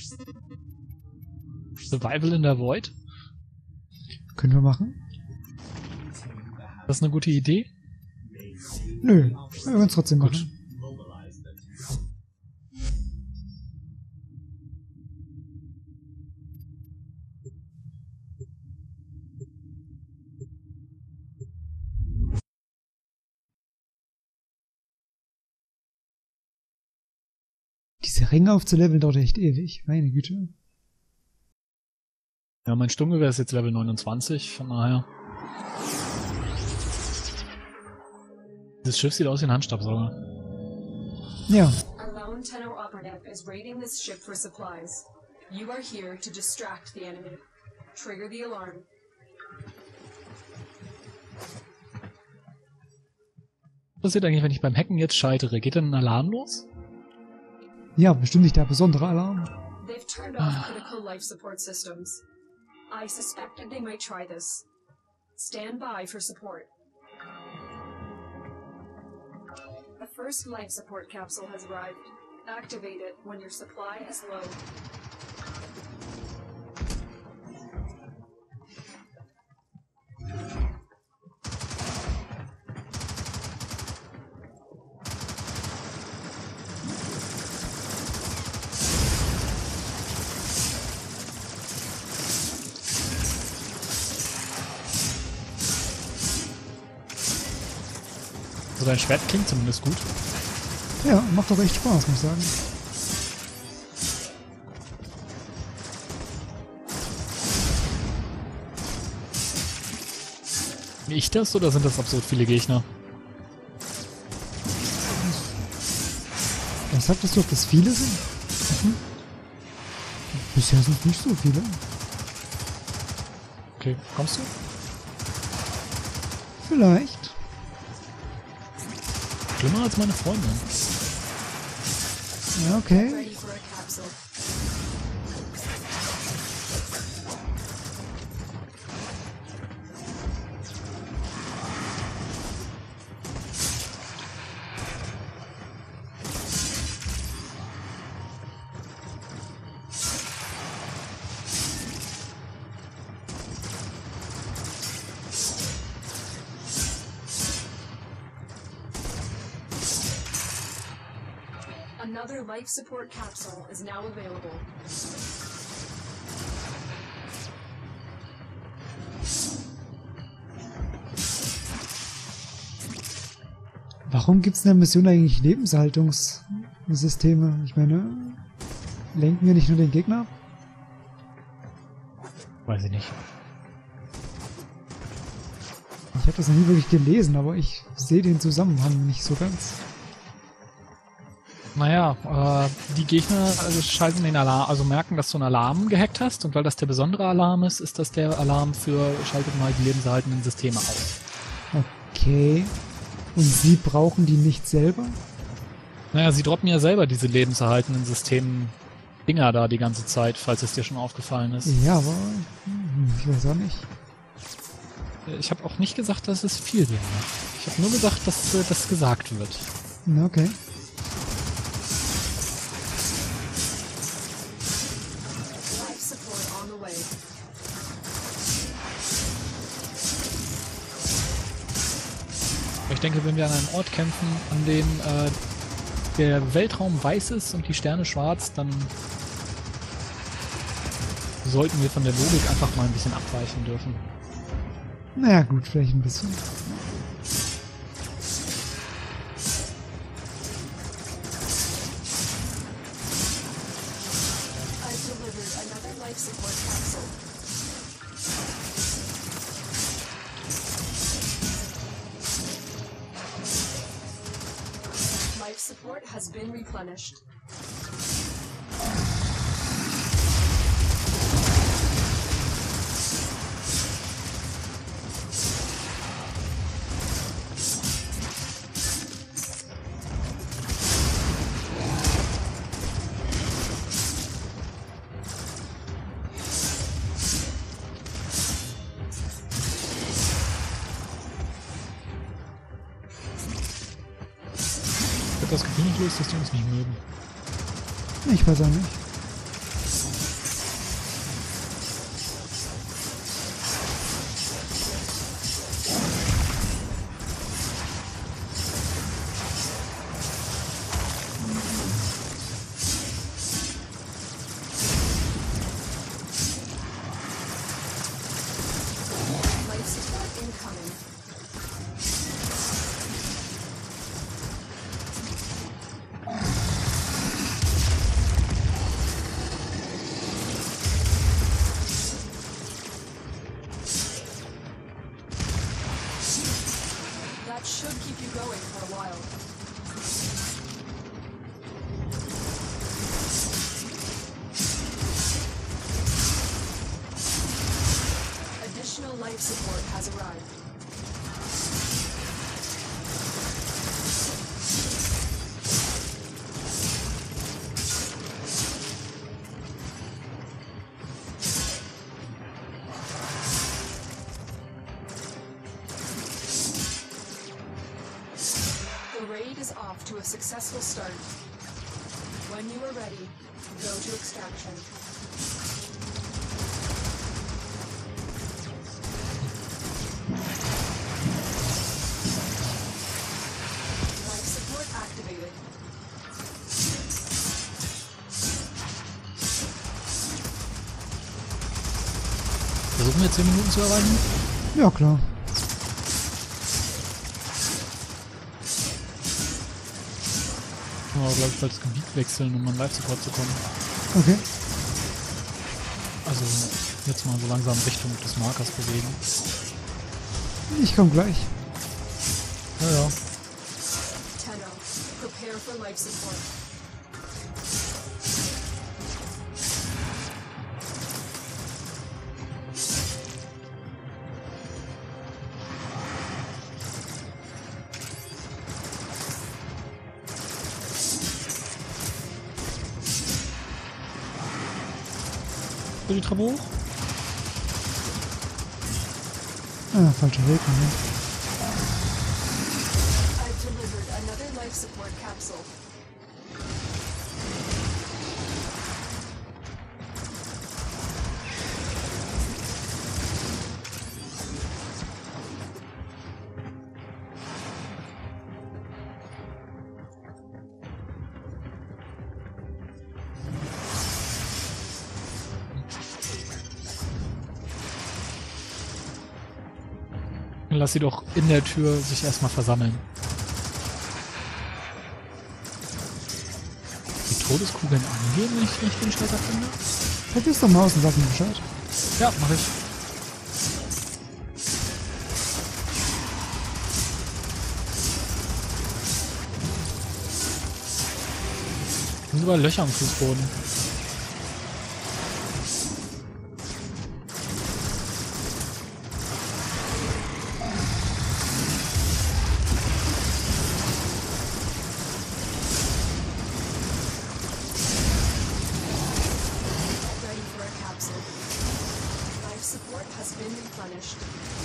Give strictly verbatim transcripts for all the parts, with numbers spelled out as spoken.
Survival in der Void? Können wir machen? Das ist eine gute Idee? Nö, wir können es trotzdem Gut. machen. Diese Ringe aufzuleveln dauert echt ewig. Meine Güte. Ja, mein Sturmgewehr ist jetzt Level neunundzwanzig, von daher. Das Schiff sieht aus wie ein Handstaubsauger. Ja. A lone Tenno operative is raiding this ship for supplies. You are here to distract the enemy. Trigger the alarm. Was passiert eigentlich, wenn ich beim Hacken jetzt scheitere? Geht dann ein Alarm los? Ja, bestimmt nicht der besondere Alarm. They've turned off critical life support systems. I suspected they might try this. Stand by for support. The first life support capsule has arrived. Activate it when your supply is low. Also dein Schwert klingt zumindest gut. Ja, macht doch echt Spaß, muss ich sagen. Bin ich das oder sind das absurd viele Gegner? Was sagtest du, ob das viele sind? Mhm. Bisher sind es nicht so viele. Okay, kommst du? Vielleicht. Schlimmer als meine Freundin. Ja, okay. Ready for a capsule. Another life support capsule is now available. Warum gibt es in der Mission eigentlich Lebenshaltungssysteme? Ich meine, lenken wir nicht nur den Gegner ab? Weiß ich nicht. Ich habe das noch nie wirklich gelesen, aber ich sehe den Zusammenhang nicht so ganz. Naja, äh, die Gegner also schalten den Alarm, also merken, dass du einen Alarm gehackt hast, und weil das der besondere Alarm ist, ist das der Alarm für schaltet mal die lebenserhaltenden Systeme aus. Okay. Und sie brauchen die nicht selber? Naja, sie droppen ja selber diese lebenserhaltenden System Dinger da die ganze Zeit, falls es dir schon aufgefallen ist. Ja, aber hm, ich weiß auch nicht. Ich habe auch nicht gesagt, dass es viel wäre. Ich habe nur gesagt, dass äh, das gesagt wird. Na, okay. Life support on the way. Ich denke, wenn wir an einem Ort kämpfen, an dem äh, der Weltraum weiß ist und die Sterne schwarz, dann sollten wir von der Logik einfach mal ein bisschen abweichen dürfen. Naja, gut, vielleicht ein bisschen. I've delivered another life support capsule. Life support has been replenished. Ich habe das Gefühl, nicht los, dass die uns nicht mögen. Ich weiß auch nicht. to a successful start. When you are ready, go to extraction. Life support activated. Versuchen wir zehn Minuten zu erreichen? Ja, klar. Aber glaube ich, bald das Gebiet wechseln, um an Live-Support zu kommen. Okay. Also jetzt mal so langsam Richtung des Markers bewegen. Ich komme gleich. Ja, ja. Tenno, prepare for life support. So die Treppe hoch? Ah, falscher Weg. Ne? I've delivered another life support capsule. Lass sie doch in der Tür sich erstmal versammeln. Die Todeskugeln angehen, wenn ich richtig den Schalter finde? Vergiss doch mal aus und sag mir Bescheid. Ja, mach ich. Es sind überall Löcher am Fußboden. Ready for a capsule. Life support has been replenished.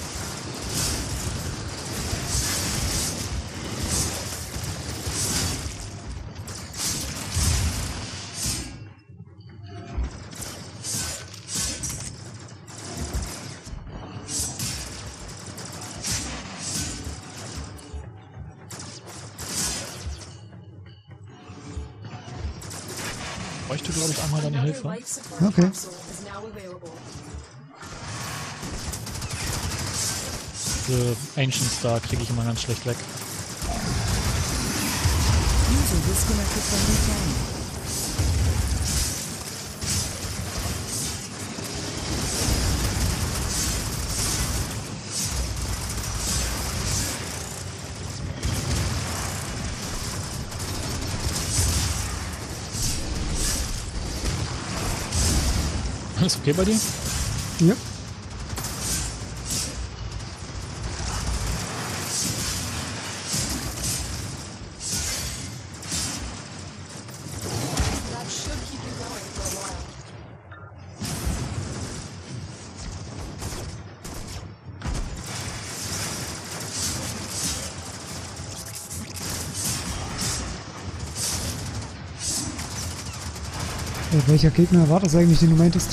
Ich bräuchte, glaube ich, einmal deine Another Hilfe. life support Okay. capsule is now available. Diese Ancients da kriege ich immer ganz schlecht weg. User disconnected from the channel. Alles okay bei dir? Ja. That should keep you going for a while. Äh, welcher Gegner war das eigentlich, den du meintest?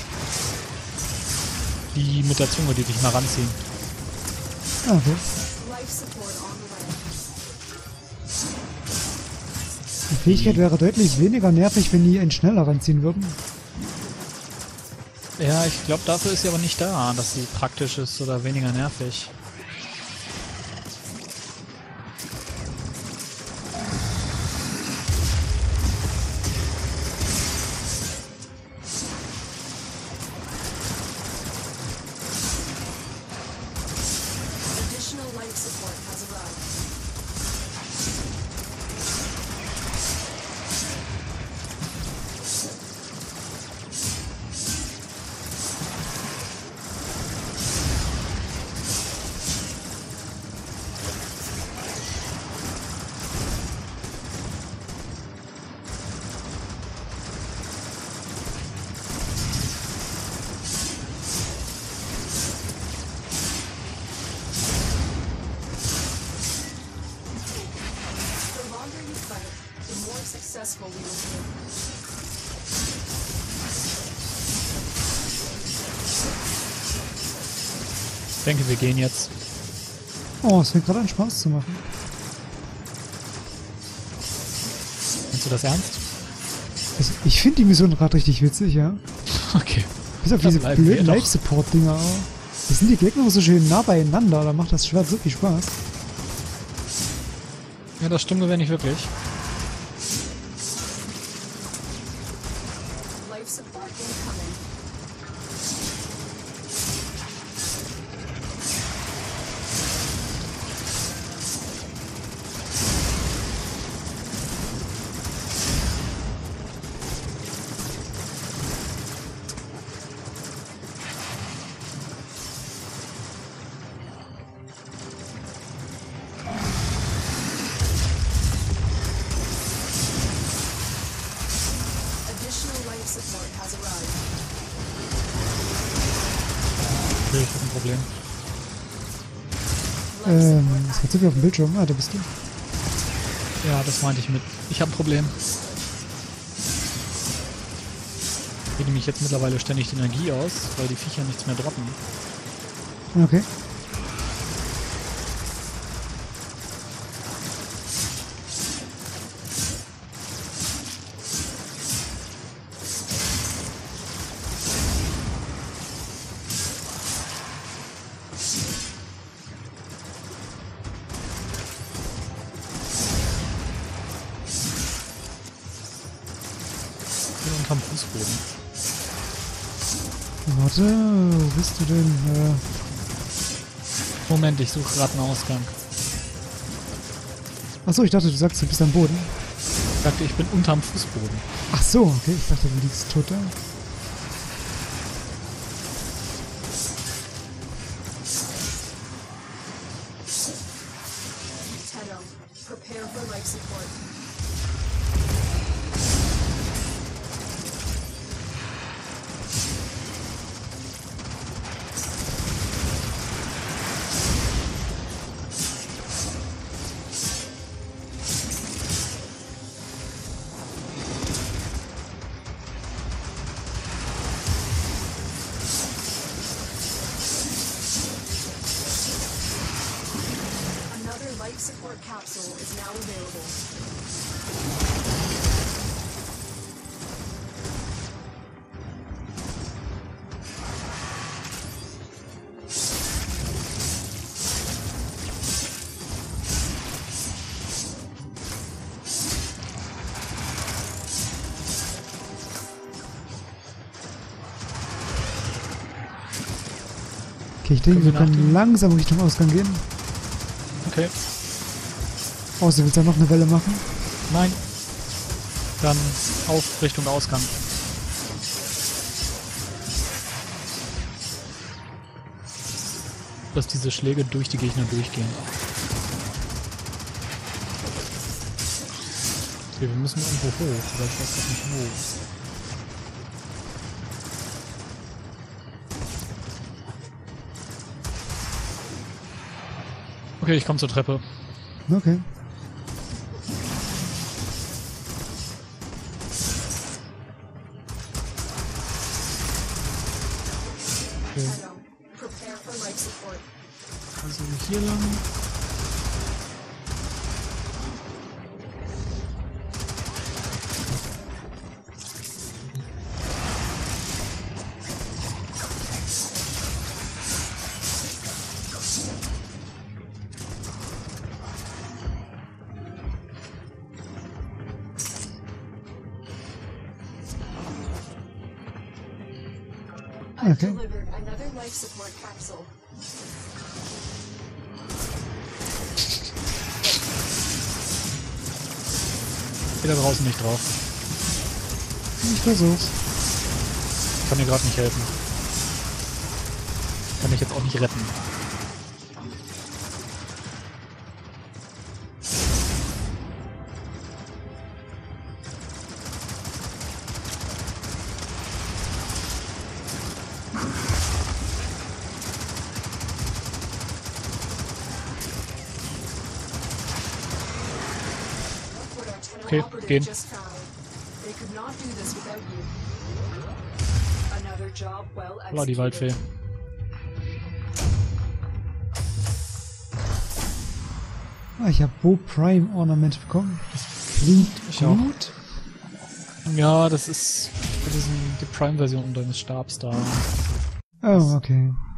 Die mit der Zunge, die dich mal ranziehen. Ah, okay. Life support on the way. Die Fähigkeit wäre deutlich weniger nervig, wenn die einen schneller ranziehen würden. Ja, ich glaube, dafür ist sie aber nicht da, dass sie praktisch ist oder weniger nervig. Additional life support has arrived. successful we will Ich denke, wir gehen jetzt. Oh, es fängt gerade an Spaß zu machen. Meinst du das ernst? Also, ich finde die Mission gerade richtig witzig, ja. Okay. Bis auf Dann diese bleiben wir blöden doch. Live-Support-Dinger. Da sind die Gegner immer so schön nah beieinander, da macht das Schwert so viel Spaß. Ja, das stimmt wenn nicht wirklich. life support incoming. Additional life support has arrived. Okay, ich habe ein Problem. Life Ähm, support was hat sie auf dem Bildschirm? Ah, da bist du. Ja, das meinte ich mit. Ich habe ein Problem. Ich rede nämlich jetzt mittlerweile ständig die Energie aus, weil die Viecher nichts mehr droppen. Okay. Ich bin unterm Fußboden. Warte, wo bist du denn? Äh, Moment, ich suche gerade einen Ausgang. achso, ich dachte, du sagst, du bist am Boden. Ich sagte, ich bin unterm Fußboden. Ach so, okay, ich dachte, du liegst tot da. Tenno, prepare for life support. Another life support capsule is now available. Okay, ich denke, Können wir wir können nachdenken? langsam Richtung Ausgang gehen. Okay. Außer du willst ja noch eine Welle machen. Nein. Dann auf Richtung Ausgang. Dass diese Schläge durch die Gegner durchgehen. Okay, wir müssen irgendwo hoch, aber ich weiß grad nicht wo. Okay, ich komme zur Treppe. Okay. Tenno, prepare for life support. Also hier lang. I've Okay. delivered another life support capsule. Geh da draußen nicht drauf. Ich versuch's. Ich kann dir gerade nicht helfen. Kann mich jetzt auch nicht retten. Put our Tenno Okay, operative gehen. just found. They could not do this without you. Another job well War die Waldfee. executed. Ah, ich habe Bo Prime Ornament bekommen. Das klingt Ich auch. gut. Ja, das ist für diesen, die Prime-Version deines Stabs da. Oh, okay.